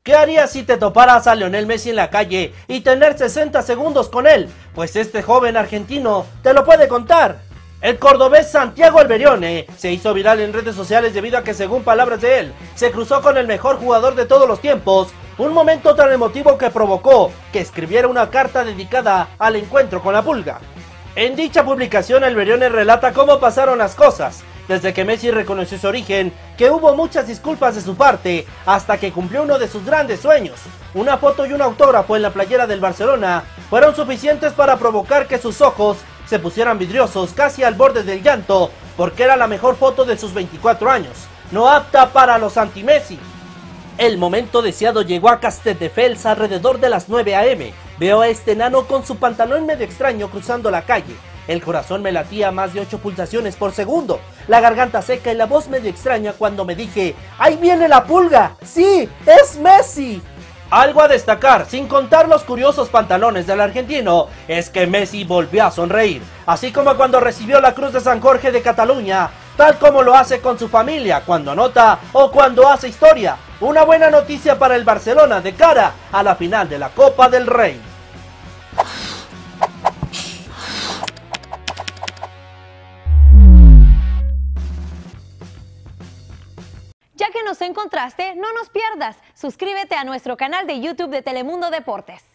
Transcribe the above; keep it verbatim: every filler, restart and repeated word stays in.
¿Qué harías si te toparas a Lionel Messi en la calle y tener sesenta segundos con él? Pues este joven argentino te lo puede contar. El cordobés Santiago Alberione se hizo viral en redes sociales debido a que, según palabras de él, se cruzó con el mejor jugador de todos los tiempos, un momento tan emotivo que provocó que escribiera una carta dedicada al encuentro con la Pulga. En dicha publicación, Alberione relata cómo pasaron las cosas, desde que Messi reconoció su origen, que hubo muchas disculpas de su parte, hasta que cumplió uno de sus grandes sueños. Una foto y un autógrafo en la playera del Barcelona fueron suficientes para provocar que sus ojos se pusieran vidriosos, casi al borde del llanto, porque era la mejor foto de sus veinticuatro años, no apta para los anti-Messi. El momento deseado llegó a Castelldefels alrededor de las nueve a eme. Veo a este enano con su pantalón medio extraño cruzando la calle. El corazón me latía a más de ocho pulsaciones por segundo, la garganta seca y la voz medio extraña cuando me dije: ¡ahí viene la Pulga! ¡Sí, es Messi! Algo a destacar, sin contar los curiosos pantalones del argentino, es que Messi volvió a sonreír, así como cuando recibió la Cruz de San Jorge de Cataluña, tal como lo hace con su familia cuando anota o cuando hace historia. Una buena noticia para el Barcelona de cara a la final de la Copa del Rey. Ya que nos encontraste, no nos pierdas. Suscríbete a nuestro canal de YouTube de Telemundo Deportes.